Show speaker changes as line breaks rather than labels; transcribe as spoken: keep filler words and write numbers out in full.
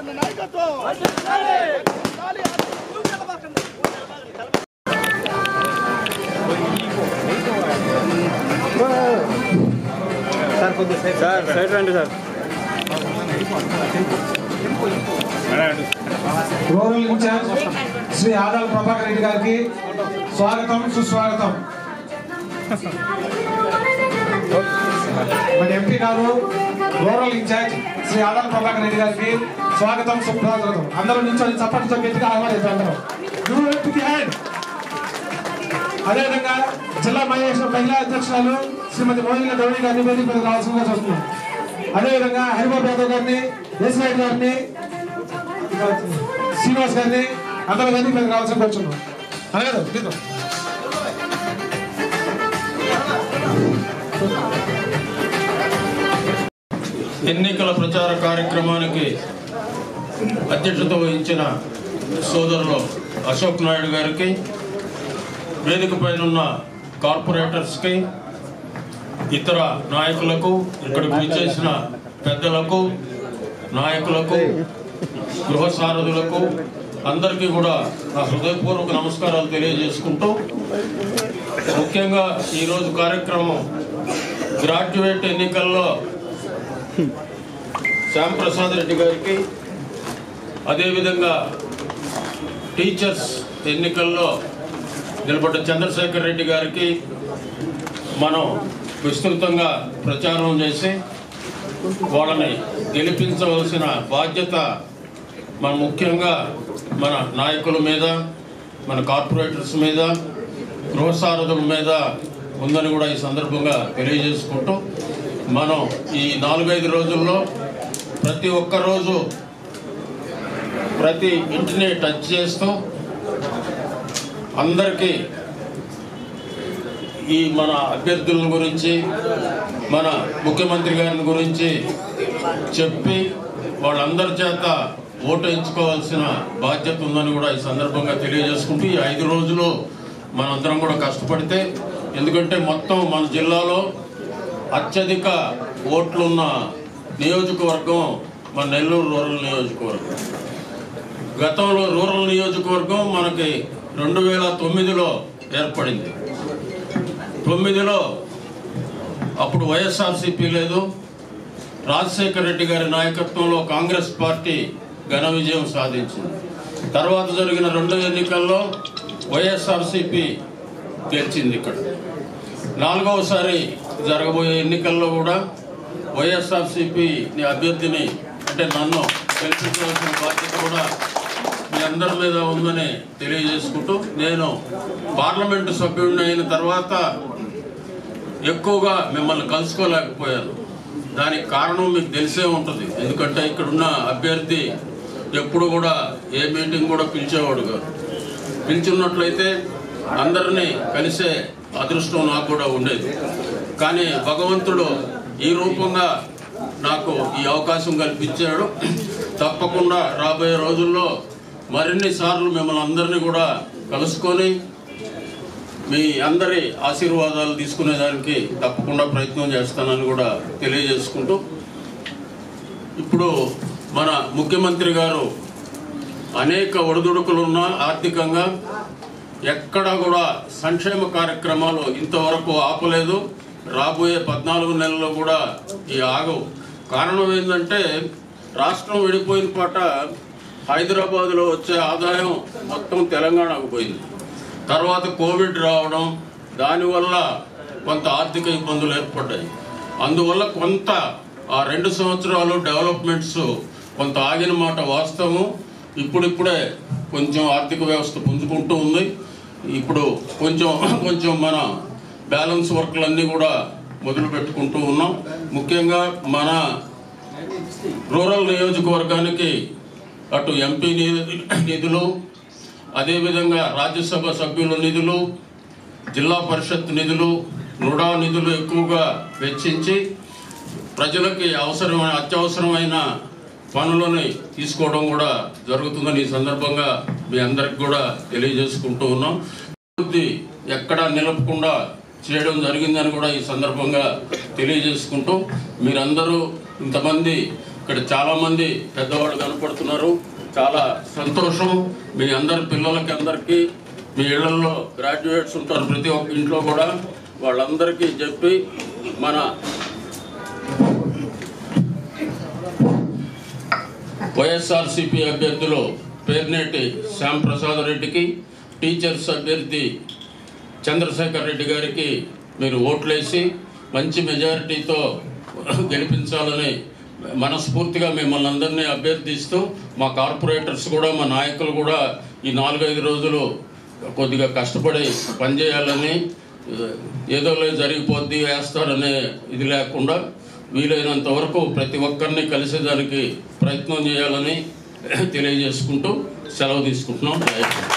Sir side రండి sir.
Rural in charge Shri Adala Prabhakar Reddy గారికి స్వాగతం సుస్వాగతం. మన ఎంపీ గారు రూరల్ ఇన్ఛార్జ్ శ్రీ ఆదాల ప్రభాకర్ రెడ్డి గారికి స్వాగతం సుస్వాగతం. అందరూ నుంచి చప్పటితో గట్టిగా ఆహ్వానిస్తారు. అదేవిధంగా జిల్లా మహిళా అధ్యక్షురాలు శ్రీమతి మోహిని గౌరీ గారిని వేదిక మీద రావాల్సిందిగా చూస్తున్నాం. అదేవిధంగా హరిబాబు యాదవ్ గారిని, దేశనాయుడు గారిని, శ్రీనివాస్ గారిని అందరూ వేదిక మీద రావాల్సింది కూర్చున్నాం. అలాగే
ఎన్నికల ప్రచార కార్యక్రమానికి అధ్యక్షత వహించిన సోదరులు అశోక్ నాయుడు గారికి, వేదిక పైన ఉన్న కార్పొరేటర్స్కి, ఇతర నాయకులకు, ఇక్కడికి విచ్చేసిన పెద్దలకు, నాయకులకు, గృహ సారథులకు అందరికీ కూడా నా హృదయపూర్వక నమస్కారాలు తెలియజేసుకుంటూ, ముఖ్యంగా ఈరోజు కార్యక్రమం గ్రాడ్యుయేట్ ఎన్నికల్లో శ్యాంప్రసాద్ రెడ్డి గారికి, అదేవిధంగా టీచర్స్ ఎన్నికల్లో నిలబడ్డ చంద్రశేఖర్ రెడ్డి గారికి మనం విస్తృతంగా ప్రచారం చేసి వాళ్ళని గెలిపించవలసిన బాధ్యత మన ముఖ్యంగా మన నాయకుల మీద, మన కార్పొరేటర్స్ మీద, గృహసారథుల మీద ఉందని కూడా ఈ సందర్భంగా తెలియజేసుకుంటూ, మనం ఈ నాలుగైదు రోజుల్లో ప్రతి ఒక్క రోజు ప్రతి ఇంటిని టచ్ చేస్తూ అందరికీ ఈ మన అభ్యర్థుల గురించి, మన ముఖ్యమంత్రి గారి గురించి చెప్పి వాళ్ళందరి చేత ఓటు ఎంచుకోవాల్సిన బాధ్యత ఉందని కూడా ఈ సందర్భంగా తెలియజేసుకుంటూ, ఈ ఐదు రోజులు మనందరం కూడా కష్టపడితే, ఎందుకంటే మొత్తం మన జిల్లాలో అత్యధిక ఓట్లున్న నియోజకవర్గం మన నెల్లూరు రూరల్ నియోజకవర్గం. గతంలో రూరల్ నియోజకవర్గం మనకి రెండు వేల తొమ్మిదిలో ఏర్పడింది. తొమ్మిదిలో అప్పుడు వైఎస్ఆర్సీపీ లేదు, రాజశేఖర రెడ్డి గారి నాయకత్వంలో కాంగ్రెస్ పార్టీ ఘన విజయం సాధించింది. తర్వాత జరిగిన రెండు ఎన్నికల్లో వైఎస్ఆర్సీపీ గెలిచింది. ఇక్కడ నాలుగవసారి జరగబోయే ఎన్నికల్లో కూడా వైఎస్ఆర్సీపీ అభ్యర్థిని అంటే నన్ను గెలిపించవలసిన బాధ్యత కూడా మీ అందరి మీద ఉందని తెలియజేసుకుంటూ, నేను పార్లమెంటు సభ్యుడిని అయిన తర్వాత ఎక్కువగా మిమ్మల్ని కలుసుకోలేకపోయాను. దానికి కారణం మీకు తెలిసే ఉంటుంది. ఎందుకంటే ఇక్కడున్న అభ్యర్థి ఎప్పుడు కూడా ఏ మీటింగ్ కూడా పిలిచేవాడు కాదు. పిలిచున్నట్లయితే అందరినీ కలిసే అదృష్టం నాకు కూడా ఉండేది. కానీ భగవంతుడు ఈ రూపంగా నాకు ఈ అవకాశం కల్పించాడు. తప్పకుండా రాబోయే రోజుల్లో మరిన్ని సార్లు మిమ్మల్ని అందరినీ కూడా కలుసుకొని మీ అందరి ఆశీర్వాదాలు తీసుకునేదానికి తప్పకుండా ప్రయత్నం చేస్తానని కూడా తెలియజేసుకుంటూ, ఇప్పుడు మన ముఖ్యమంత్రి గారు అనేక ఒడిదుడుకులున్న ఆర్థికంగా ఎక్కడ కూడా సంక్షేమ కార్యక్రమాలు ఇంతవరకు ఆపలేదు. రాబోయే పద్నాలుగు నెలల్లో కూడా ఈ ఆగవు. కారణం ఏంటంటే రాష్ట్రం విడిపోయిన పాట హైదరాబాద్లో వచ్చే ఆదాయం మొత్తం తెలంగాణకు పోయింది. తర్వాత కోవిడ్ రావడం, దానివల్ల కొంత ఆర్థిక ఇబ్బందులు ఏర్పడ్డాయి. అందువల్ల కొంత ఆ రెండు సంవత్సరాలు డెవలప్మెంట్స్ కొంత ఆగిన మాట వాస్తవం. ఇప్పుడిప్పుడే కొంచెం ఆర్థిక వ్యవస్థ పుంజుకుంటూ ఉంది. ఇప్పుడు కొంచెం కొంచెం మన బ్యాలెన్స్ వర్క్లన్నీ కూడా మొదలు పెట్టుకుంటూ ఉన్నాం. ముఖ్యంగా మన రూరల్ నియోజకవర్గానికి అటు ఎంపీ నిధులు, అదేవిధంగా రాజ్యసభ సభ్యుల నిధులు, జిల్లా పరిషత్ నిధులు, రుడా నిధులు ఎక్కువగా వెచ్చించి ప్రజలకి అవసరమైన అత్యవసరమైన పనులని తీసుకోవడం కూడా జరుగుతుందని ఈ సందర్భంగా మీ అందరికి కూడా తెలియజేసుకుంటూ ఉన్నాం. అభివృద్ధి ఎక్కడా నిలపకుండా చేయడం జరిగిందని కూడా ఈ సందర్భంగా తెలియజేసుకుంటూ, మీరందరూ ఇంతమంది ఇక్కడ చాలామంది పెద్దవాళ్ళు కనపడుతున్నారు. చాలా సంతోషం. మీ అందరి పిల్లలకి అందరికీ మీ ఇళ్లలో గ్రాడ్యుయేట్స్ ఉంటారు ప్రతి ఒక్క ఇంట్లో కూడా, వాళ్ళందరికీ చెప్పి మన వైఎస్ఆర్సీపీ అభ్యర్థులు పేర్నేటి శ్యాంప్రసాద్ రెడ్డికి, టీచర్స్ అభ్యర్థి చంద్రశేఖర్ రెడ్డి గారికి మీరు ఓట్లేసి మంచి మెజారిటీతో గెలిపించాలని మనస్ఫూర్తిగా మిమ్మల్ని అందరినీ అభ్యర్థిస్తూ, మా కార్పొరేటర్స్ కూడా మా నాయకులు కూడా ఈ నాలుగైదు రోజులు కొద్దిగా కష్టపడి పనిచేయాలని, ఏదో లేదు జరిగిపోద్ది వేస్తారనే ఇది లేకుండా వీలైనంత వరకు ప్రతి ఒక్కరిని కలిసేదానికి ప్రయత్నం చేయాలని తెలియజేసుకుంటూ సెలవు తీసుకుంటున్నాం.